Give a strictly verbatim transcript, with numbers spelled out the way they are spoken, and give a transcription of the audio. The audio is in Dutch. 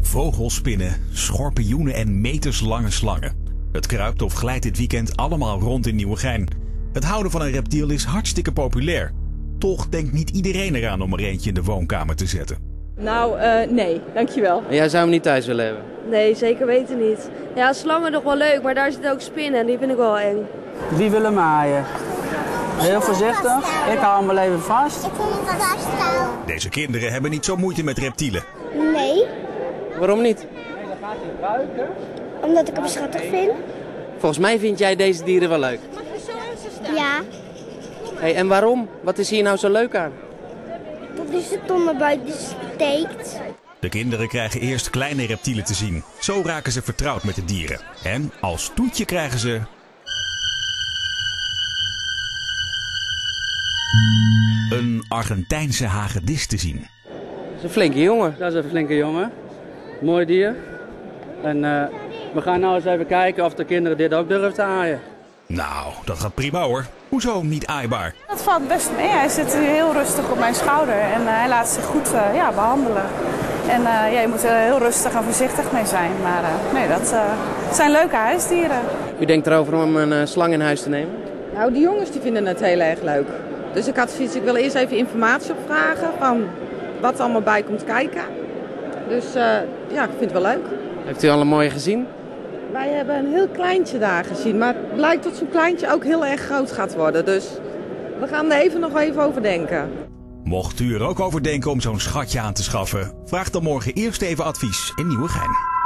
Vogelspinnen, schorpioenen en meterslange slangen. Het kruipt of glijdt dit weekend allemaal rond in Nieuwegein. Het houden van een reptiel is hartstikke populair. Toch denkt niet iedereen eraan om er eentje in de woonkamer te zetten. Nou, uh, nee, dankjewel. En jij zou hem niet thuis willen hebben? Nee, zeker weten niet. Ja, slangen nog wel leuk, maar daar zitten ook spinnen en die vind ik wel eng. Wie wil hem aaien? Heel voorzichtig. Ik hou hem wel even vast. Ik wil hem vasthouden. Deze kinderen hebben niet zo moeite met reptielen. Nee. Waarom niet? Omdat ik hem schattig vind. Volgens mij vind jij deze dieren wel leuk. Ja. Hey, en waarom? Wat is hier nou zo leuk aan? Dat hij zijn tong naar buiten steekt. De kinderen krijgen eerst kleine reptielen te zien. Zo raken ze vertrouwd met de dieren. En als toetje krijgen ze... een Argentijnse hagedis te zien. Dat is een flinke jongen. Dat is een flinke jongen. Mooi dier. En uh, we gaan nou eens even kijken of de kinderen dit ook durven te aaien. Nou, dat gaat prima hoor. Hoezo niet aaibaar? Dat valt best mee. Hij zit heel rustig op mijn schouder en uh, hij laat zich goed uh, ja, behandelen. En uh, ja, je moet er heel rustig en voorzichtig mee zijn. Maar uh, nee, dat uh, zijn leuke huisdieren. U denkt erover om een uh, slang in huis te nemen? Nou, die jongens die vinden het heel erg leuk. Dus ik had zoiets, ik wil eerst even informatie opvragen van wat er allemaal bij komt kijken. Dus uh, ja, ik vind het wel leuk. Heeft u al een mooie gezien? Wij hebben een heel kleintje daar gezien, maar het blijkt dat zo'n kleintje ook heel erg groot gaat worden. Dus we gaan er even nog even over denken. Mocht u er ook over denken om zo'n schatje aan te schaffen, vraag dan morgen eerst even advies in Nieuwegein.